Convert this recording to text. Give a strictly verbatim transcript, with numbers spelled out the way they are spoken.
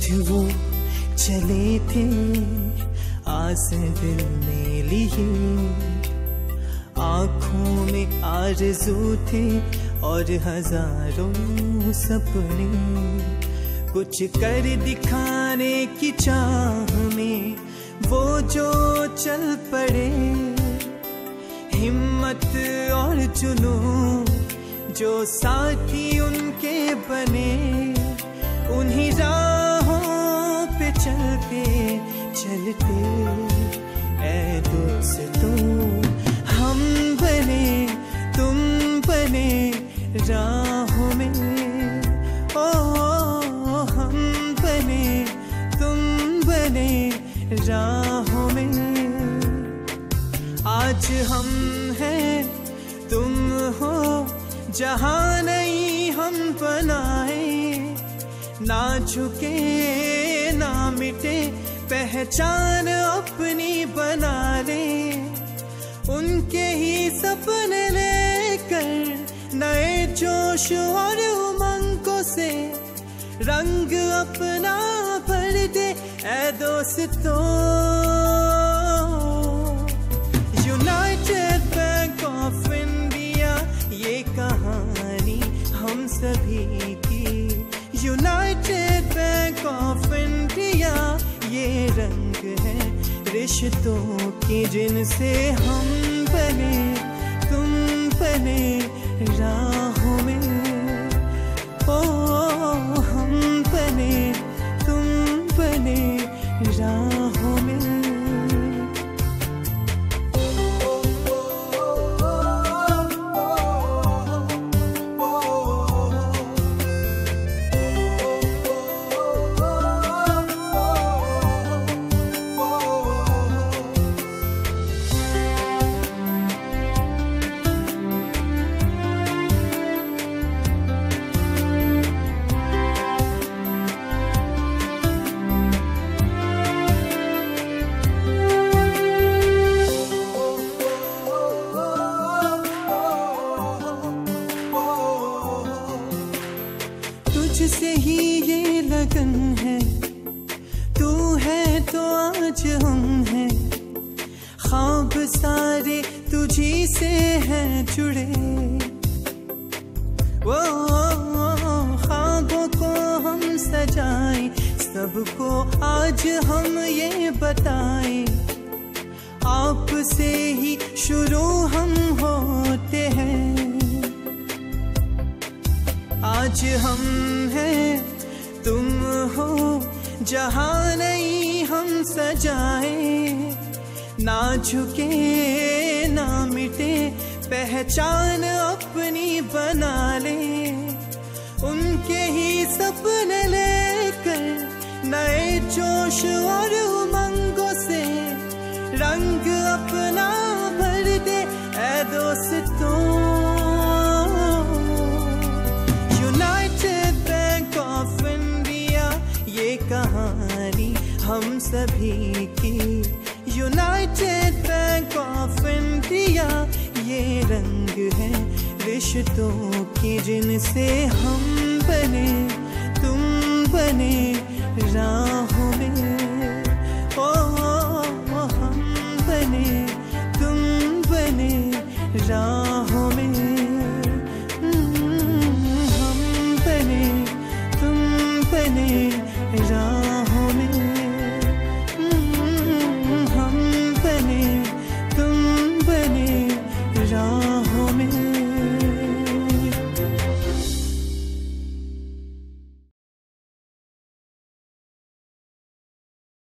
वो चले थे आस दिल में लिए, आँखों में आरज़ू थे और हजारों सपने, कुछ कर दिखाने की चाह में वो जो चल पड़े। हिम्मत और जुनून जो साथी उनके बने, उन्हीं राहों पे चलते चलते ऐ दोस्तों हम बने तुम बने राहों में। ओ हम बने तुम बने राहों में। आज हम हैं तुम हो जहां नहीं हम बनाए, ना झुके ना मिटे पहचान अपनी बना ले। उनके ही सपने लेकर नए जोश और उमंगों से रंग अपना भर दे ऐ दोस्तों। यूनाइटेड बैंक ऑफ इंडिया ये कहानी हम सभी की। यूनाइटेड बैंक ऑफ इंडिया ये रंग है रिश्तों की, जिनसे हम बने तुम बने राहों में। ओ हम बने तुम बने राहों में। तुझसे ही ये लगन है, तू है तो आज हम हैं। ख्वाब सारे तुझी से हैं जुड़े, वो ख्वाबों को हम सजाएं, सबको आज हम ये बताएं। आपसे ही शुरू हम होते हैं, आज हम हैं तुम हो जहां नहीं हम सजाए। ना झुके ना मिटे पहचान अपनी बना ले। उनके ही सपने लेकर नए जोश और उमंगों से रंग अपना भर दे ऐ दोस्तों। कहानी हम सभी की। यूनाइटेड बैंक ऑफ इंडिया ये रंग है रिश्तों की, जिनसे हम बने तुम बने राहों में। ओ हम बने तुम बने राहों में। हम बने तुम बने राहों